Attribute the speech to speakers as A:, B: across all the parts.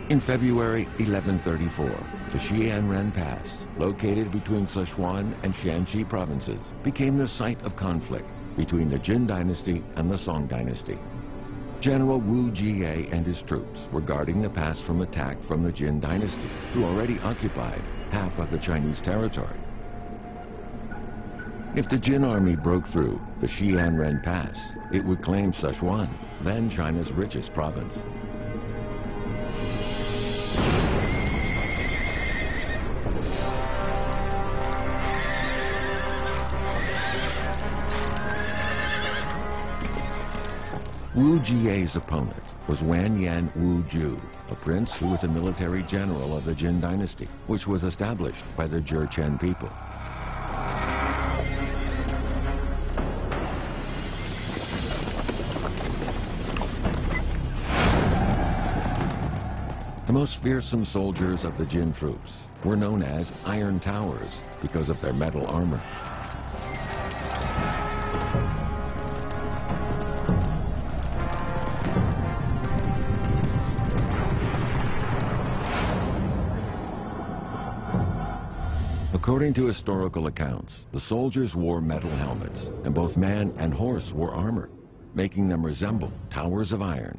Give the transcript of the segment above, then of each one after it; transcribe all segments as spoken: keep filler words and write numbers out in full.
A: In February eleven thirty-four, the Xianren Path, located between Sichuan and Shaanxi Provinces, became the site of conflict between the Jin Dynasty and the Song Dynasty. General Wu Jie and his troops were guarding the pass from attack from the Jin Dynasty, who already occupied half of the Chinese territory. If the Jin army broke through the Xianren Pass, it would claim Sichuan, then China's richest province. Wu Jie's opponent was Wanyan Wu Jie, a prince who was a military general of the Jin Dynasty, which was established by the Jurchen people. The most fearsome soldiers of the Jin troops were known as Iron Towers because of their metal armor. According to historical accounts, the soldiers wore metal helmets, and both man and horse wore armor, making them resemble towers of iron.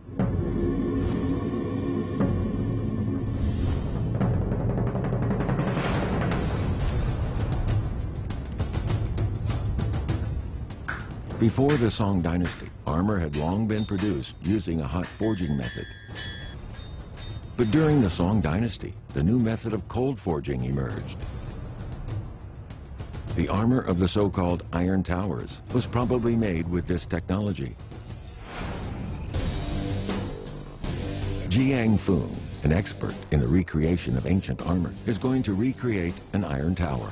A: Before the Song Dynasty, armor had long been produced using a hot forging method. But during the Song Dynasty, the new method of cold forging emerged. The armor of the so-called Iron Towers was probably made with this technology. Jiang Feng, an expert in the recreation of ancient armor, is going to recreate an iron tower.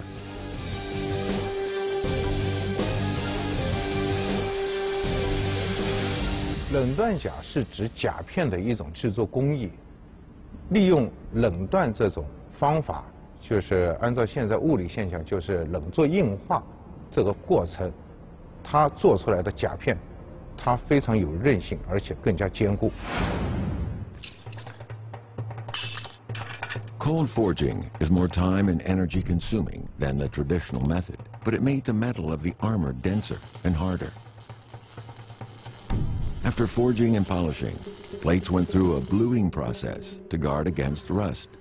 B: 冷锻甲是指甲片的一种制作工艺，利用冷锻这种方法，就是按照现在物理现象，就是冷作硬化这个过程，它做出来的甲片，它非常有韧性，而且更加坚固。
A: Cold forging is more time and energy consuming than the traditional method, but it made the metal of the armor denser and harder. After forging and polishing, plates went through a bluing process to guard against rust.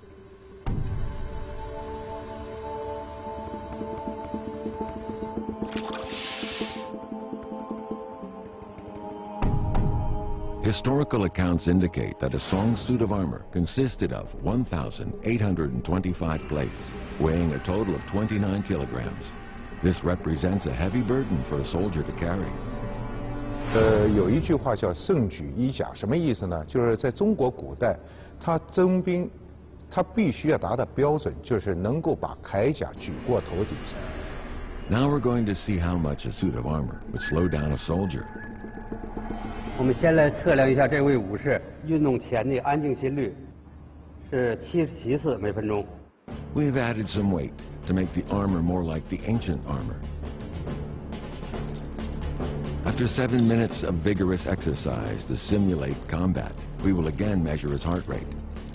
A: Historical accounts indicate that a Song suit of armor consisted of one thousand eight hundred twenty-five plates, weighing a total of twenty-nine kilograms. This represents a heavy burden for a soldier to carry.
B: 呃，有一句话叫"胜举一甲"，什么意思呢？就是在中国古代，他征兵，他必须要达到标准，就是能够把铠甲举过头顶。
A: Now we're going to see how much a suit of armor would slow down a soldier.
C: 我们先来测量一下这位武士运动前的安静心率，是七十七次每分钟。
A: We've added some weight to make the armor more like the ancient armor. After seven minutes of vigorous exercise to simulate combat, we will again measure his heart rate.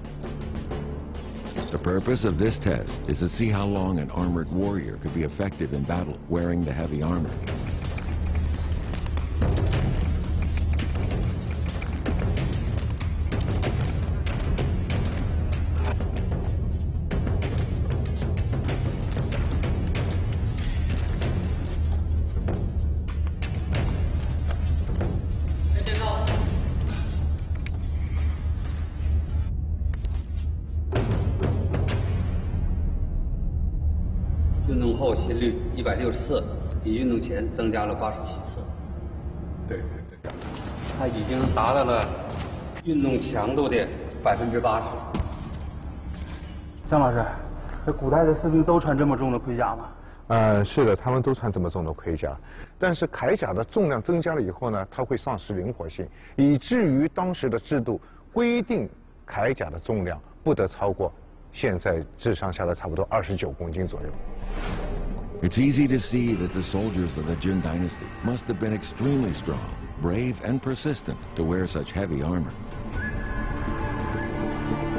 A: The purpose of this test is to see how long an armored warrior could be effective in battle wearing the heavy armor.
C: 运动后心率一百六十四，比运动前增加了八十七次。
B: 对对对，
C: 他已经达到了运动强度的百分之八十。
D: 张老师，这古代的士兵都穿这么重的盔甲吗？
B: 呃，是的，他们都穿这么重的盔甲，但是铠甲的重量增加了以后呢，它会丧失灵活性，以至于当时的制度规定铠甲的重量不得超过。 现在智商下来差不多二十九公斤左右。
A: It's easy to see that the soldiers of the Jin Dynasty must have been extremely strong, brave, and persistent to wear such heavy armor.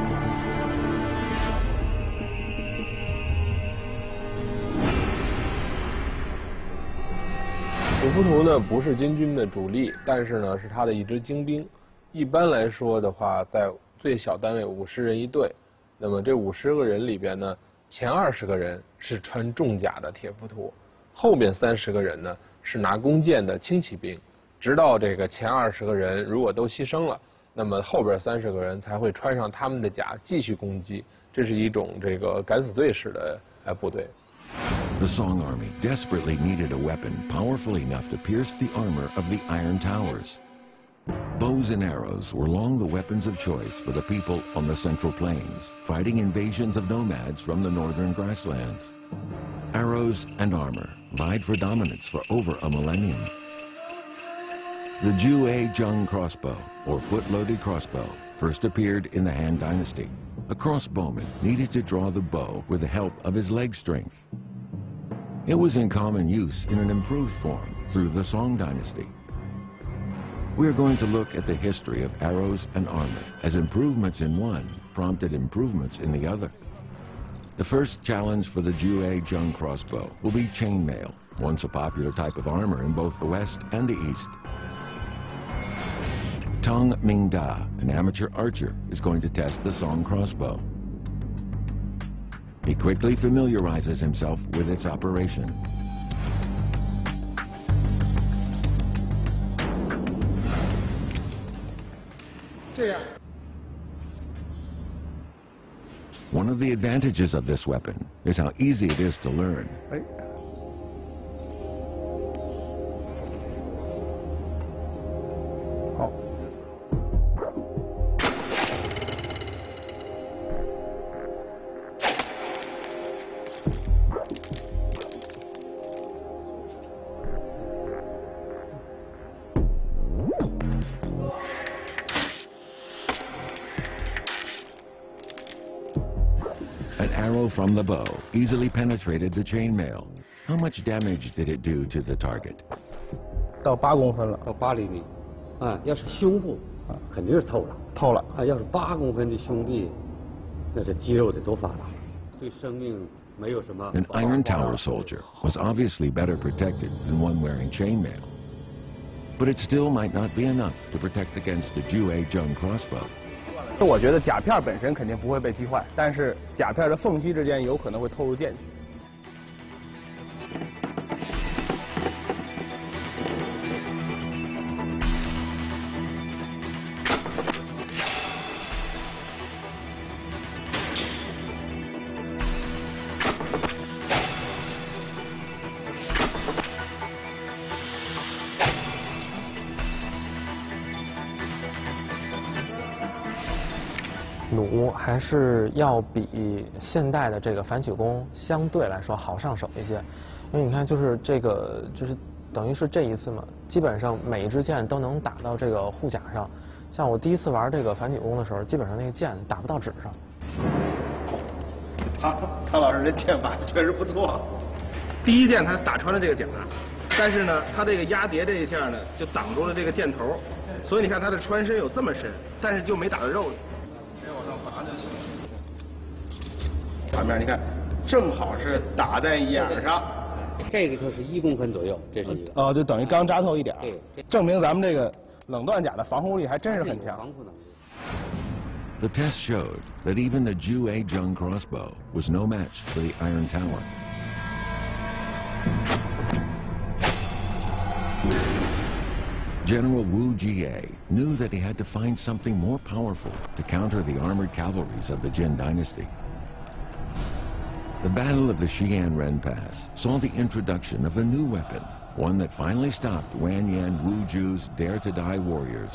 E: 浮图呢不是金军的主力，但是呢是他的一支精兵。一般来说的话，在最小单位五十人一队，那么这五十个人里边呢，前二十个人是穿重甲的铁浮图，后边三十个人呢是拿弓箭的轻骑兵。直到这个前二十个人如果都牺牲了，那么后边三十个人才会穿上他们的甲继续攻击。这是一种这个敢死队式的呃部队。
A: The Song army desperately needed a weapon powerful enough to pierce the armor of the iron towers. Bows and arrows were long the weapons of choice for the people on the Central Plains, fighting invasions of nomads from the northern grasslands. Arrows and armor vied for dominance for over a millennium. The Jue Zheng crossbow, or foot-loaded crossbow, first appeared in the Han Dynasty. A crossbowman needed to draw the bow with the help of his leg strength. It was in common use in an improved form through the Song Dynasty. We are going to look at the history of arrows and armor as improvements in one prompted improvements in the other. The first challenge for the Jue Zheng crossbow will be chainmail, once a popular type of armor in both the West and the East. Tong Mingda, an amateur archer, is going to test the Song crossbow. He quickly familiarizes himself with its operation. One of the advantages of this weapon is how easy it is to learn. An arrow from the bow easily penetrated the chainmail. How much damage did it do to the target?
F: 到八公分了，
C: 到八厘米，啊，要是胸部，啊，肯定是透了，
F: 透了。
C: 啊，要是八公分的胸壁，那这肌肉得多发达，对生命没有什么。
A: An iron tower soldier was obviously better protected than one wearing chainmail. But it still might not be enough to protect against the Jue Zheng crossbow.
F: 我觉得甲片本身肯定不会被击坏，但是甲片的缝隙之间有可能会透入箭去。
G: 弩还是要比现代的这个反曲弓相对来说好上手一些，因为你看，就是这个就是等于是这一次嘛，基本上每一支箭都能打到这个护甲上。像我第一次玩这个反曲弓的时候，基本上那个箭打不到纸上。
F: 汤汤老师这箭法确实不错，第一箭他打穿了这个甲，但是呢，他这个压叠这一下呢，就挡住了这个箭头，所以你看他的穿身有这么深，但是就没打到肉里。 反面你看，正好是打在眼上，
C: 这个就是一公分左右，这是一个。
F: 哦，就等于刚扎透一点。
C: 对，
F: 证明咱们这个冷锻甲的防护力还真是很强。
C: 防护能力。
A: The test showed that even the Jue Zheng crossbow was no match for the iron tower. General Wu Jie knew that he had to find something more powerful to counter the armored cavalries of the Jin Dynasty. The Battle of the Xianren Path saw the introduction of a new weapon, one that finally stopped Wanyan Wu Ju's dare-to-die warriors.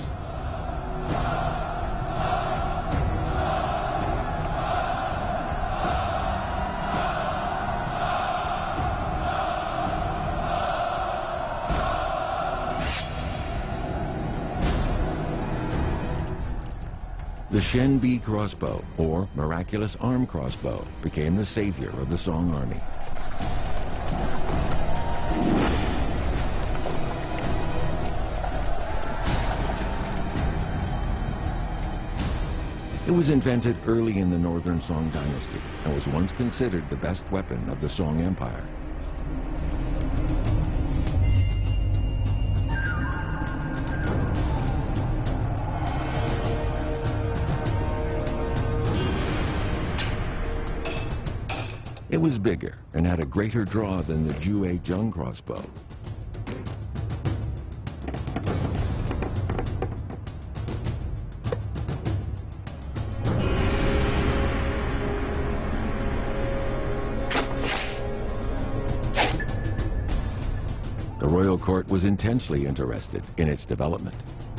A: The Shenbi crossbow, or miraculous arm crossbow, became the savior of the Song army. It was invented early in the northern Song Dynasty and was once considered the best weapon of the Song Empire. It was bigger and had a greater draw than the Jue Zheng crossbow. The royal court was intensely interested in its development.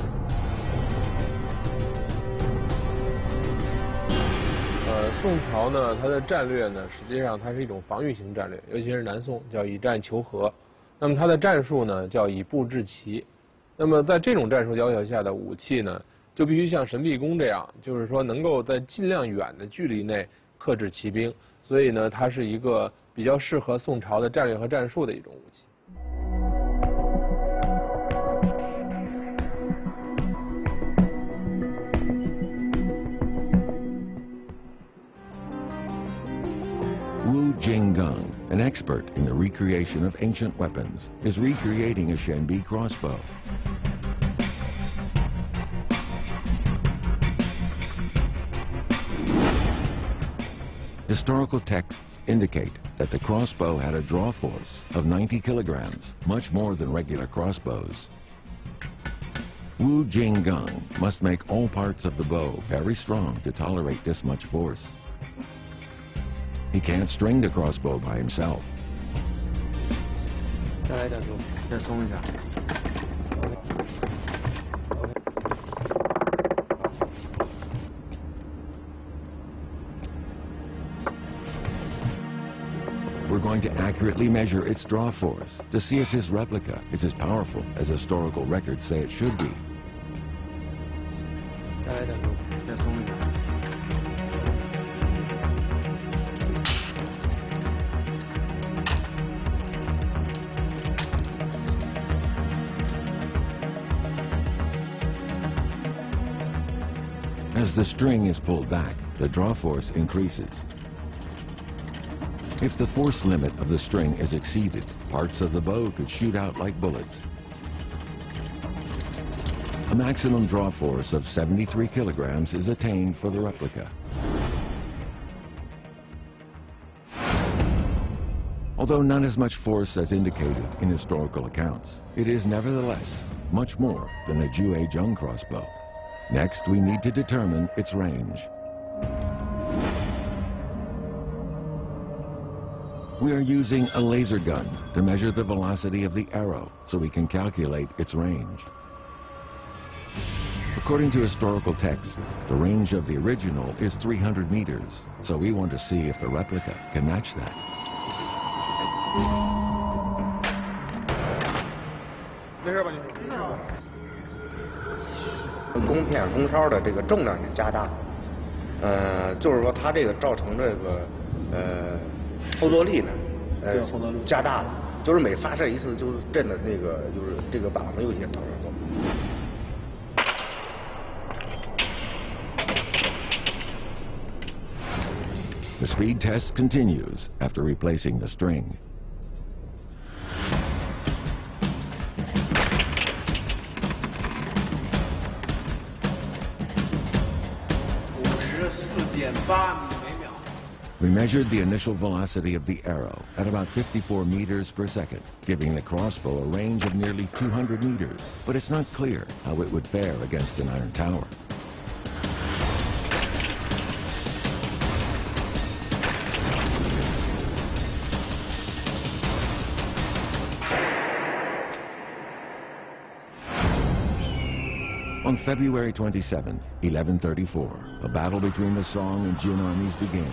E: 宋朝呢，它的战略呢，实际上它是一种防御型战略，尤其是南宋叫以战求和。那么它的战术呢，叫以步制棋。那么在这种战术要求下的武器呢，就必须像神臂弓这样，就是说能够在尽量远的距离内克制骑兵。所以呢，它是一个比较适合宋朝的战略和战术的一种武器。
A: Wu Jie, an expert in the recreation of ancient weapons, is recreating a Shenbi crossbow. Historical texts indicate that the crossbow had a draw force of ninety kilograms, much more than regular crossbows. Wu Jie must make all parts of the bow very strong to tolerate this much force. He can't string the crossbow by himself. We're going to accurately measure its draw force to see if his replica is as powerful as historical records say it should be. As the string is pulled back, the draw force increases. If the force limit of the string is exceeded, parts of the bow could shoot out like bullets. A maximum draw force of seventy-three kilograms is attained for the replica. Although not as much force as indicated in historical accounts, it is nevertheless much more than a Jue Zheng crossbow. Next, we need to determine its range. We are using a laser gun to measure the velocity of the arrow so we can calculate its range. According to historical texts, the range of the original is three hundred meters, so we want to see if the replica can match that.
H: 弓片、弓梢的这个重量也加大，呃，就是说它这个造成这个呃后坐力呢，呃加大了，就是每发射一次就是震的那个就是这个靶子有些抖动。
A: The speed test continues after replacing the string. We measured the initial velocity of the arrow at about fifty-four meters per second, giving the crossbow a range of nearly two hundred meters, but it's not clear how it would fare against an iron tower. On February twenty-seventh, eleven thirty-four, a battle between the Song and Jin armies began.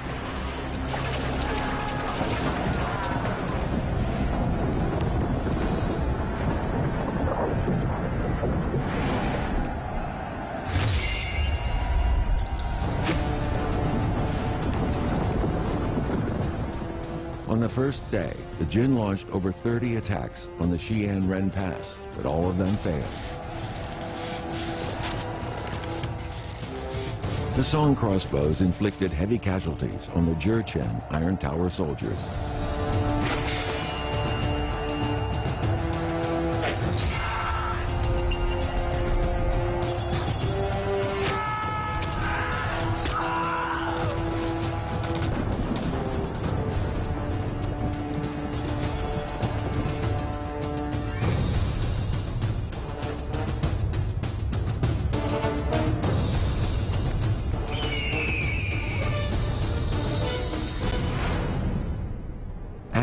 A: On the first day, the Jin launched over thirty attacks on the Xianren Path, but all of them failed. The Song crossbows inflicted heavy casualties on the Jurchen Iron Tower soldiers.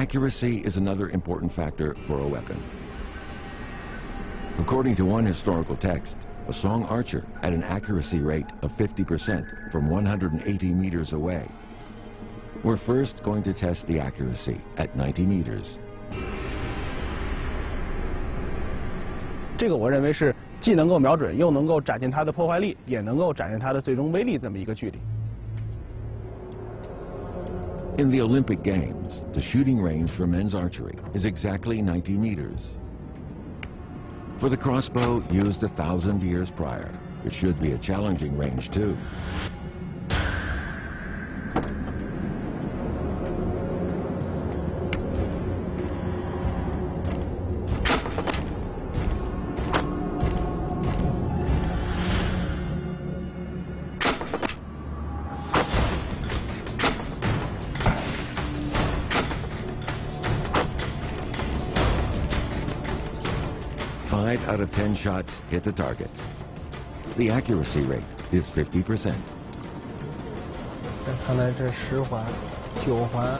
A: Accuracy is another important factor for a weapon. According to one historical text, a Song archer had an accuracy rate of fifty percent from one hundred eighty meters away. We're first going to test the accuracy at ninety meters.
F: 这个我认为是既能够瞄准，又能够展现它的破坏力，也能够展现它的最终威力这么一个距离。
A: In the Olympic Games, the shooting range for men's archery is exactly ninety meters. For the crossbow used a thousand years prior, it should be a challenging range too. Five out of ten shots hit the target. The accuracy rate is fifty percent.
F: 看来这十环、九环。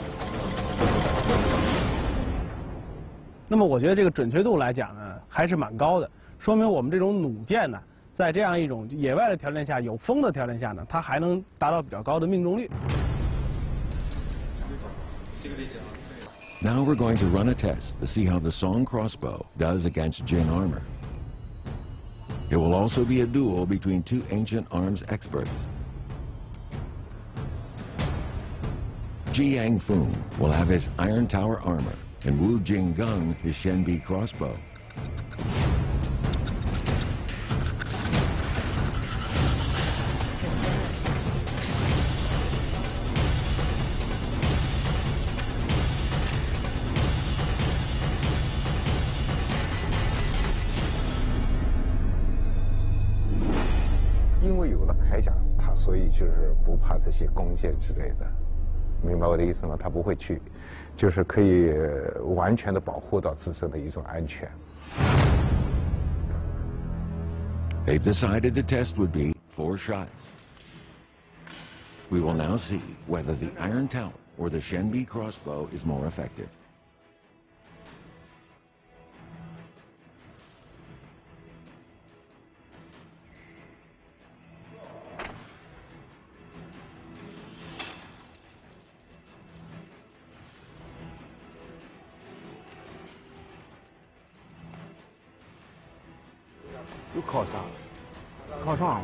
F: 那么我觉得这个准确度来讲呢，还是蛮高的，说明我们这种弩箭呢，在这样一种野外的条件下、有风的条件下呢，它还能达到比较高的命中率。
A: Now we're going to run a test to see how the Song crossbow does against Jin armor. It will also be a duel between two ancient arms experts. Jiang Feng will have his Iron Tower armor, and Wu Jinggang his Shenbi crossbow.
B: 因为有了铠甲，他所以就是不怕这些弓箭之类的，明白我的意思吗？他不会去，就是可以完全的保护到自身的一种安全。
A: They've decided the test would be four shots. We will now see whether the Iron Tower or the Shenbi crossbow is more effective.
B: You 又靠上了，靠上了。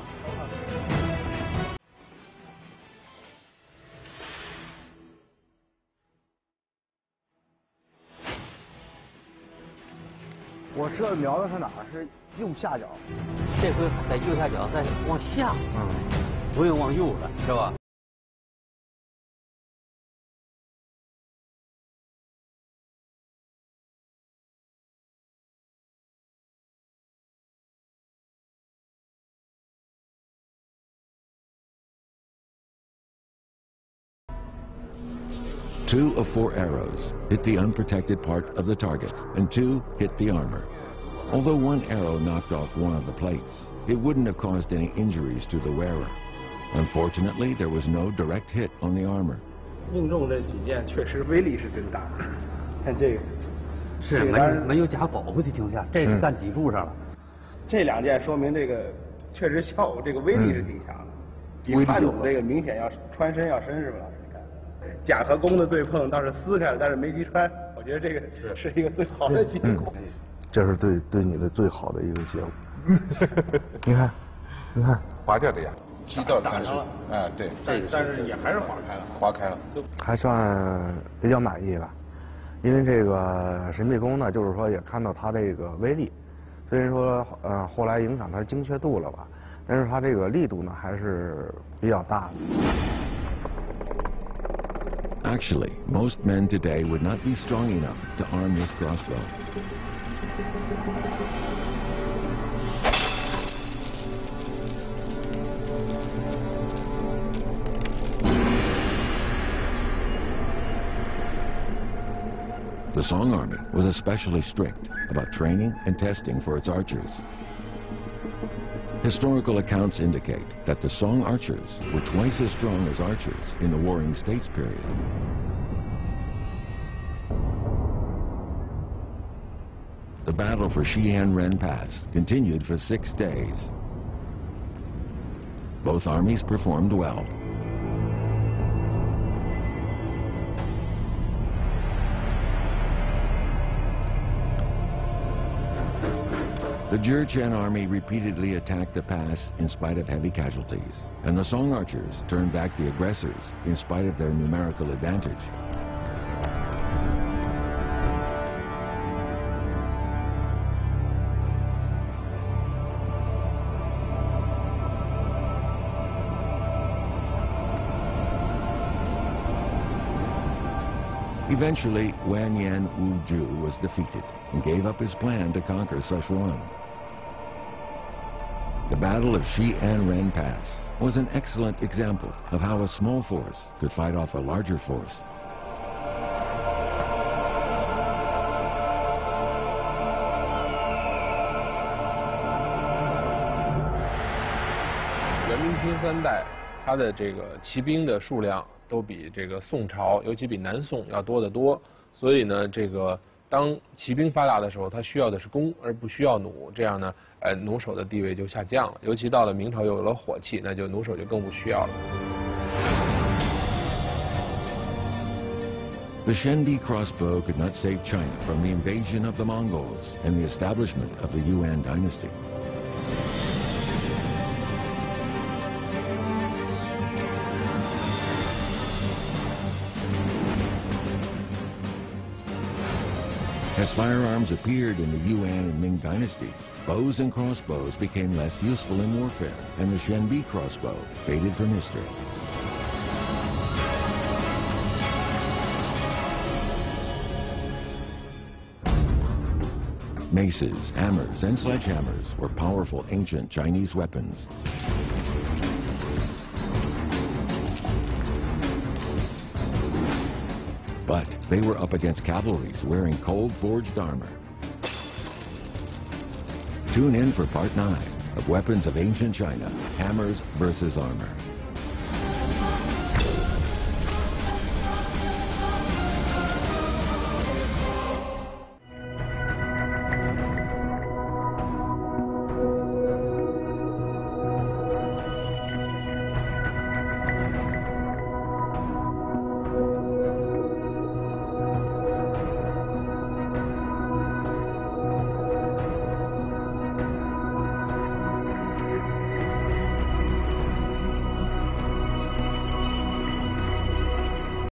I: 我射瞄的是哪儿？是右下角。
C: 这回在右下角，再往下，嗯，不用往右了，是吧？
A: Two of four arrows hit the unprotected part of the target, and two hit the armor. Although one arrow knocked off one of the plates, it wouldn't have caused any injuries to the wearer. Unfortunately, there was no direct hit on the armor.
F: 命中这几箭确实威力是真大，看这个，
C: 是没没有加保护的情况下，这是干脊柱上了。
F: 这两箭说明这个确实效果，这个威力是挺强的，比汉弩这个明显要穿身要深，是吧？ 甲和弓的对碰倒是撕开了，但是没击穿。我觉得这个是一个最好的结果。
I: 嗯、这是对对你的最好的一个结果。你看，你看，
B: 划掉的呀，击到
F: 打上了。
B: 哎，对，
F: 这个但是也还是划开了，
B: 划开了，
I: 还算比较满意吧。因为这个神臂弓呢，就是说也看到它这个威力，虽然说呃后来影响它精确度了吧，但是它这个力度呢还是比较大的。
A: Actually, most men today would not be strong enough to arm this crossbow. The Song army was especially strict about training and testing for its archers. Historical accounts indicate that the Song archers were twice as strong as archers in the Warring States period. battle for Xianren Path continued for six days. Both armies performed well. The Jurchen army repeatedly attacked the pass in spite of heavy casualties, and the Song archers turned back the aggressors in spite of their numerical advantage. Eventually, Wanyan Wu Jie was defeated and gave up his plan to conquer Sichuan. The Battle of Xianren Path was an excellent example of how a small force could fight off a larger force.
E: 元明清三代，它的这个骑兵的数量都比这个宋朝，尤其比南宋要多得多。所以呢，这个当骑兵发达的时候，它需要的是弓，而不需要弩。这样呢，呃，弩手的地位就下降了。尤其到了明朝，又有了火器，那就弩手就更不需要了。
A: The Shenbi crossbow could not save China from the invasion of the Mongols and the establishment of the Yuan dynasty. As firearms appeared in the Yuan and Ming dynasty, bows and crossbows became less useful in warfare, and the Shenbi crossbow faded from history. Maces, hammers, and sledgehammers were powerful ancient Chinese weapons. But they were up against cavalries wearing cold-forged armor. Tune in for part nine of Weapons of Ancient China, Hammers versus Armor.